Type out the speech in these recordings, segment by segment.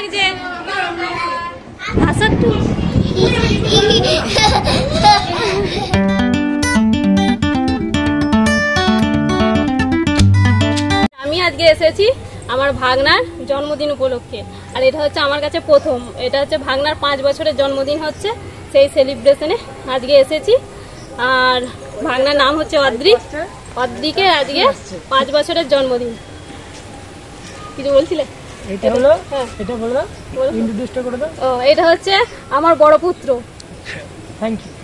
লাগছে? হাসার আমি আজকে এসেছি আমার ভাগনার জন্মদিন উপলক্ষে। আর এটা হচ্ছে আমার কাছে প্রথম, এটা হচ্ছে ভাগনার 5 বছরের জন্মদিন হচ্ছে, সেই সেলিব্রেশনে আজকে এসেছি। আর ভাগনার নাম হচ্ছে অদ্রিকে আজকে 5 বছরের জন্মদিন। কিছু বলছিলে? এটা হচ্ছে আমার বড় পুত্র। Thank you.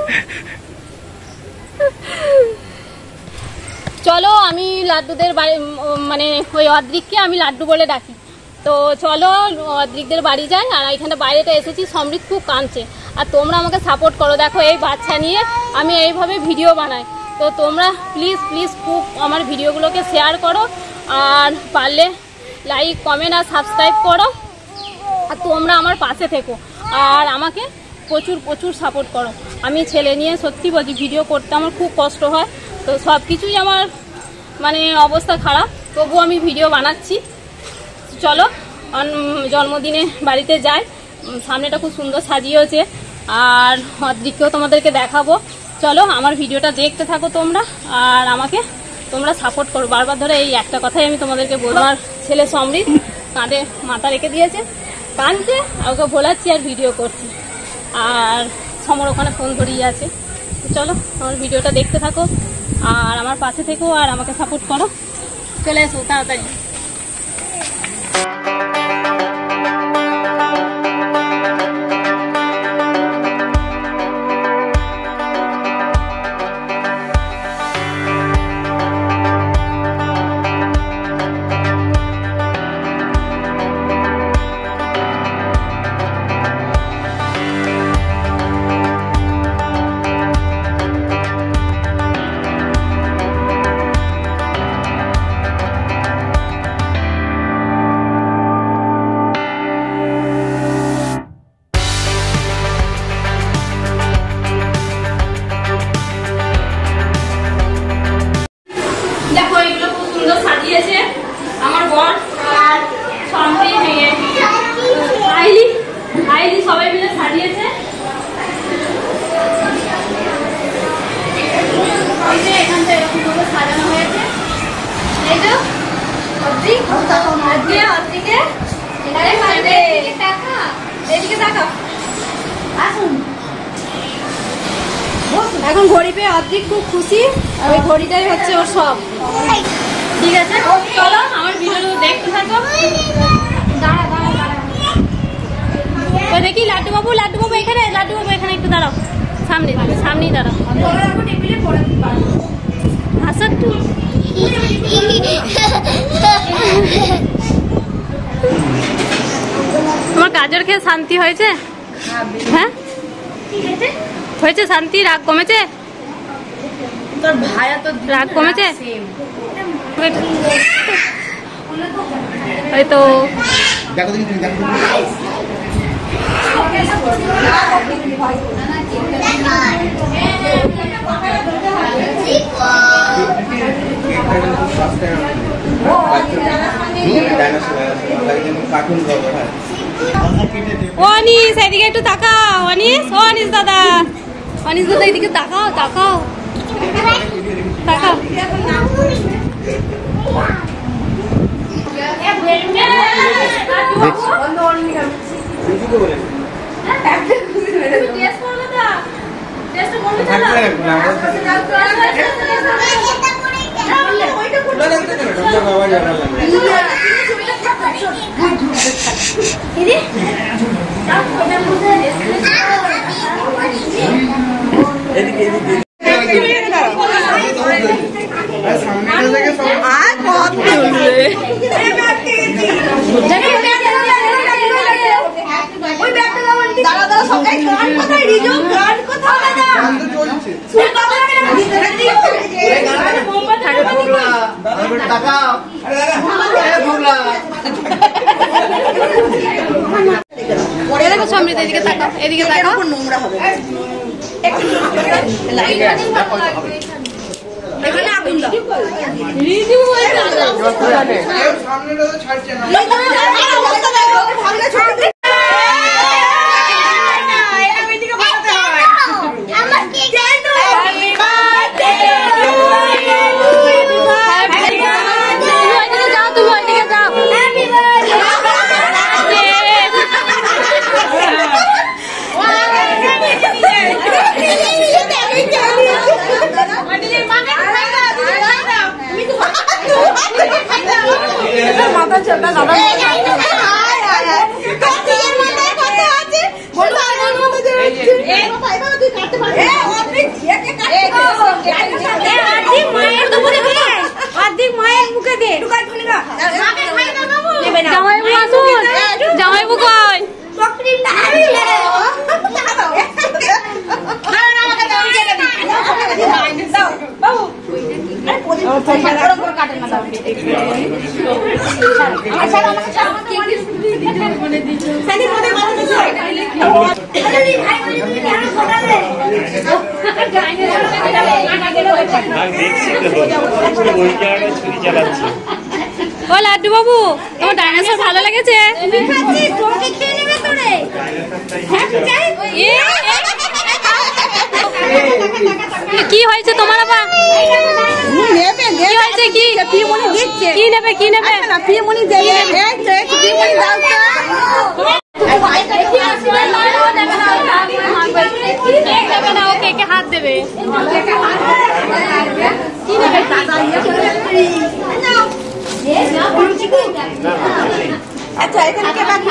চলো আমি লাড্ডুদের বাড়ি, মানে ওই অদ্রিককে আমি লাড্ডু বলে ডাকি। তো চলো অদ্রিকদের বাড়ি যাই। আর এখানে বাইরেটা এসেছি, সমৃদ্ধ খুব কাঁদছে। আর তোমরা আমাকে সাপোর্ট করো। দেখো এই বাচ্চা নিয়ে আমি এইভাবে ভিডিও বানাই। তো তোমরা প্লিজ প্লিজ খুব আমার ভিডিওগুলোকে শেয়ার করো, আর পারলে লাইক কমেন্ট আর সাবস্ক্রাইব করো। আর তোমরা আমার পাশে থেকো আর আমাকে প্রচুর প্রচুর সাপোর্ট করো। আমি ছেলে নিয়ে সত্যি বলছি ভিডিও করতে আমার খুব কষ্ট হয়। তো সব কিছুই আমার মানে অবস্থা খারাপ, তবুও আমি ভিডিও বানাচ্ছি। চলো জন্মদিনে বাড়িতে যাই। সামনেটা খুব সুন্দর সাজিয়েছে, আর অদ্রিককেও তোমাদেরকে দেখাবো। চলো আমার ভিডিওটা দেখতে থাকো তোমরা, আর আমাকে তোমরা সাপোর্ট করো। বারবার ধরে এই একটা কথাই আমি তোমাদেরকে বলবো। আমার ছেলে সমৃদ্ধ কাঁধে মাথা রেখে দিয়েছে, কাঁদছে, আর ওকে ভোলাচ্ছি আর ভিডিও করছি। আর সমর ওখানে ফোন ধরিয়ে আছে। চলো আমার ভিডিওটা দেখতে থাকো আর আমার পাশে থেকো আর আমাকে সাপোর্ট করো। চলে এসো তাড়াতাড়ি। দেখো এগুলো খুব সুন্দর সাজিয়েছে আমার বর আর আইলি সবাই মিলে সাজিয়েছে। এখান থেকে এরকম ভাবে সাজানো হয়েছে। এই তো অদ্রিকে এদিকে তাকাও। আসুন, এখন ঘড়ি পেয়ে অদ্রিক খুব খুশি। ওই ঘড়িটাই হচ্ছে ওর সব। ঠিক আছে চলো আমার ভিডিও দেখতে থাকো। দাঁড়া দেখি লাড্ডু বাবু এখানে, লাড্ডু বাবু এখানে একটু দাঁড়াও, সামনেই দাঁড়াও। হাসার টু তোমার গাজর খেয়ে শান্তি হয়েছে? হ্যাঁ হয়েছে শান্তি? রাগ কমেছে? তোর ভাইয়া তো রাগ কমেছে? ওই তো অনিস এদিকে একটু তাকাও। অনিস দাদা এদিকে তাকাও তাকাও। সমৃদ্ধ এদিকে তাকাও, এদিকে তাকাও। নোংরা হবে এখানে আগুন দাও। রিজু হয়ে দাদা সামনে তো ছাড়ছে না। জামাইবাবু আসুন, জামাইবাবু কই? ও লাড্ডু বাবু, তোমার ডাইনোসর ভালো লেগেছে? কি হয়েছে তোমার আবার? কি হয়েছে? কি কি নেবে? কি নেবে? ওকে হাত দেবে। আচ্ছা এখানে কে বাকি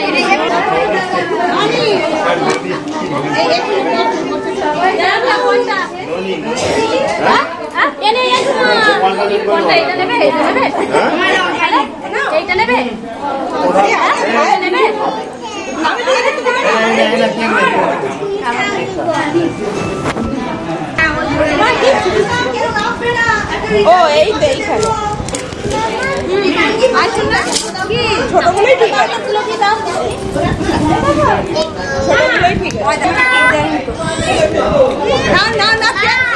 ও এই তো এইখানে ছোটগুলোই ঠিক আছে, ছোটগুলোই ঠিক আছে। না না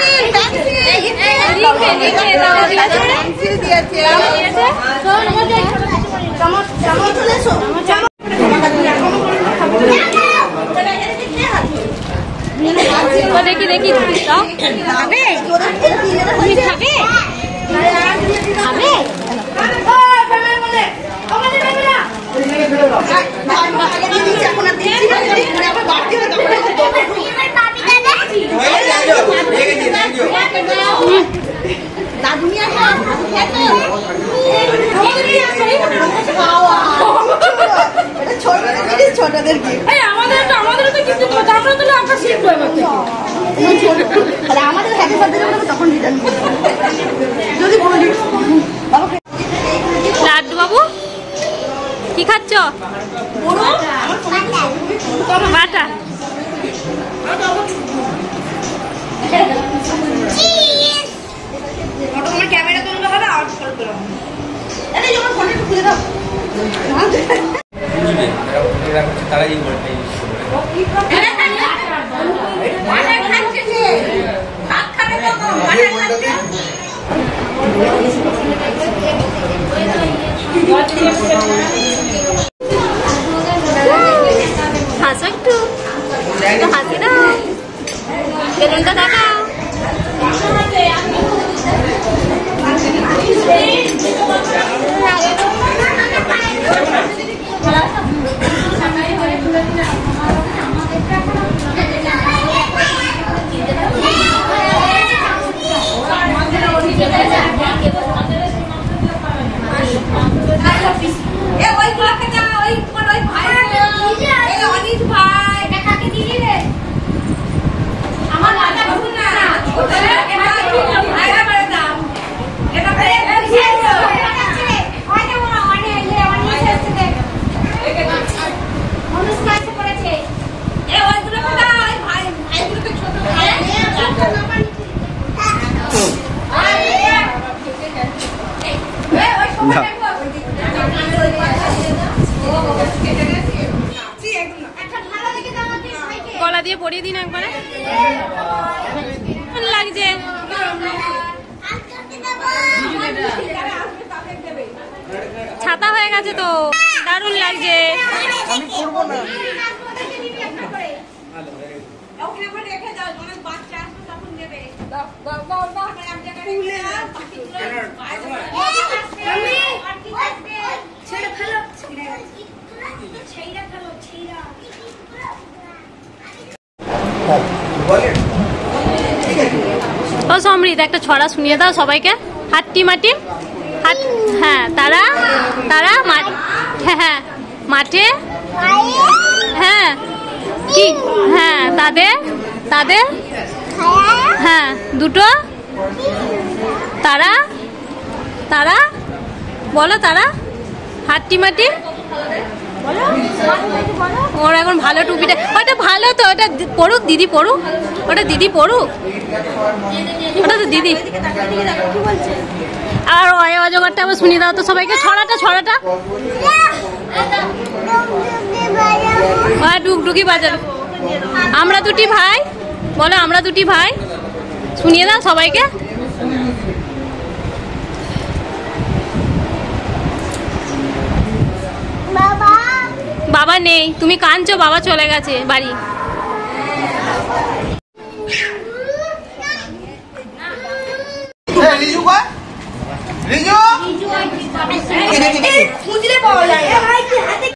দেখি দেখি খাবে? তুমি খাবে? খাবে? ছোটদের আমাদের তো কিছু আমাদের হ্যাপি বার্থডে তখন যদি বলি লাড্ডু বাবু কি খাচ্ছ? বাটা। ক্যামেরা তুলতে হবে আর খুলে দাও তারাই হাসো একটু, হাসি দাও, বেলুনটা দেখাও। গলা দিয়ে পরিয়ে দিন একবারে, লাগছে। ছাতা হয়ে গেছে তো, দারুণ লাগছে। ও সমৃদ্ধ, একটা ছড়া শুনিয়ে দাও সবাইকে। হাট্টি মাটি হাট, হ্যাঁ তারা তারা হ্যাঁ মাঠে, হ্যাঁ কি, হ্যাঁ তাদের তাদের, হ্যাঁ দুটো তারা তারা বলো তারা হাট্টিমাটি ওর এখন ভালো টুপিটা, ওটা ভালো তো, ওটা পড়ুক দিদি, পড়ুক ওটা, দিদি পড়ুক ওটা তো দিদি। আর অয় অজগরটা আবার শুনিয়ে দাও তো সবাইকে, ছড়াটা ছড়াটা ডুগডুগি বাজার। আমরা দুটি ভাই, বলো আমরা দুটি ভাই, শুনিয়ে দাও সবাইকে। বাবা নেই, তুমি কাঁদছো, বাবা চলে গেছে বাড়ি। রিজু